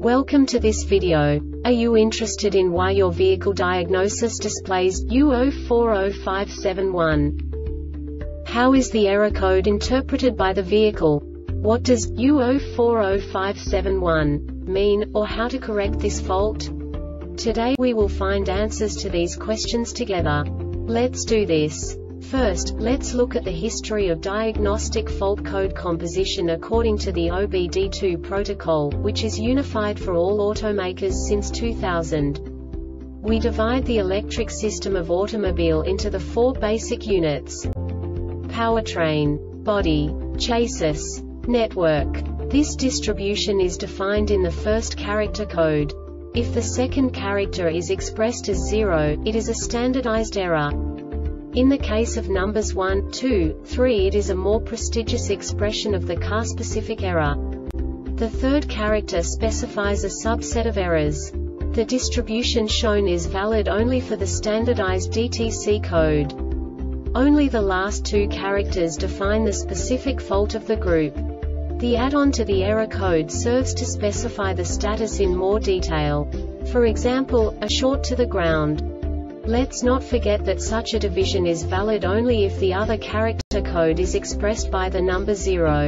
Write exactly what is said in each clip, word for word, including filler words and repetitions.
Welcome to this video. Are you interested in why your vehicle diagnosis displays U zero four zero five seven one? How is the error code interpreted by the vehicle? What does U zero four zero five seven one mean, or how to correct this fault? Today we will find answers to these questions together. Let's do this. First, let's look at the history of diagnostic fault code composition according to the O B D two protocol, which is unified for all automakers since two thousand. We divide the electric system of automobile into the four basic units: powertrain, body, chassis, network. This distribution is defined in the first character code. If the second character is expressed as zero, it is a standardized error. In the case of numbers one, two, three, it is a more prestigious expression of the car-specific error. The third character specifies a subset of errors. The distribution shown is valid only for the standardized D T C code. Only the last two characters define the specific fault of the group. The add-on to the error code serves to specify the status in more detail. For example, a short to the ground. Let's not forget that such a division is valid only if the other character code is expressed by the number zero.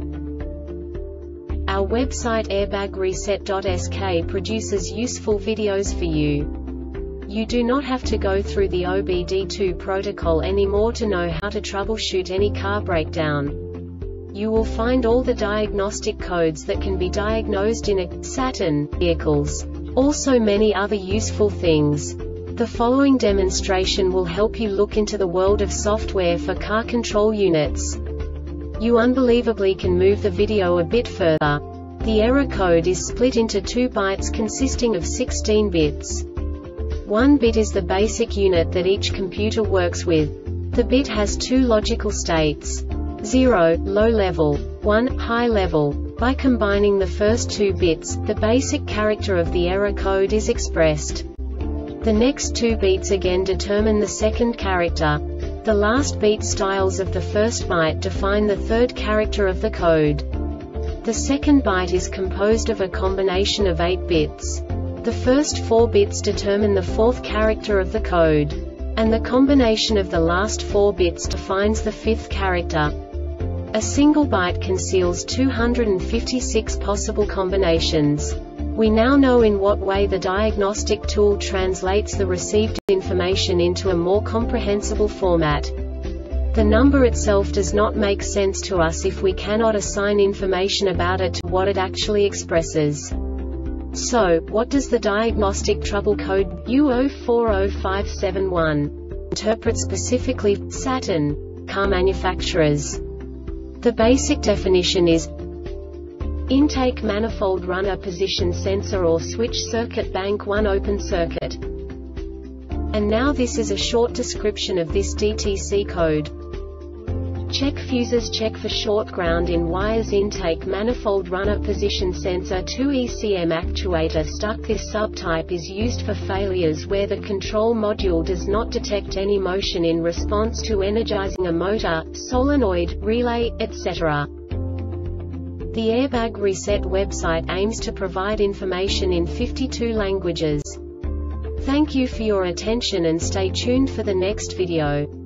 Our website airbag reset dot S K produces useful videos for you. You do not have to go through the O B D two protocol anymore to know how to troubleshoot any car breakdown. You will find all the diagnostic codes that can be diagnosed in a Saturn vehicles. Also many other useful things. The following demonstration will help you look into the world of software for car control units. You unbelievably can move the video a bit further. The error code is split into two bytes consisting of sixteen bits. One bit is the basic unit that each computer works with. The bit has two logical states: zero, low level, one, high level. By combining the first two bits, the basic character of the error code is expressed. The next two beats again determine the second character. The last beat styles of the first byte define the third character of the code. The second byte is composed of a combination of eight bits. The first four bits determine the fourth character of the code. And the combination of the last four bits defines the fifth character. A single byte conceals two hundred fifty-six possible combinations. We now know in what way the diagnostic tool translates the received information into a more comprehensible format. The number itself does not make sense to us if we cannot assign information about it to what it actually expresses. So, what does the diagnostic trouble code U zero four zero five seven one interpret specifically for Saturn car manufacturers? The basic definition is intake manifold runner position sensor or switch circuit bank one open circuit. And now this is a short description of this D T C code. Check fuses. Check for short ground in wires. Intake manifold runner position sensor two E C M actuator stuck. This subtype is used for failures where the control module does not detect any motion in response to energizing a motor, solenoid, relay, et cetera. The Airbag Reset website aims to provide information in fifty-two languages. Thank you for your attention and stay tuned for the next video.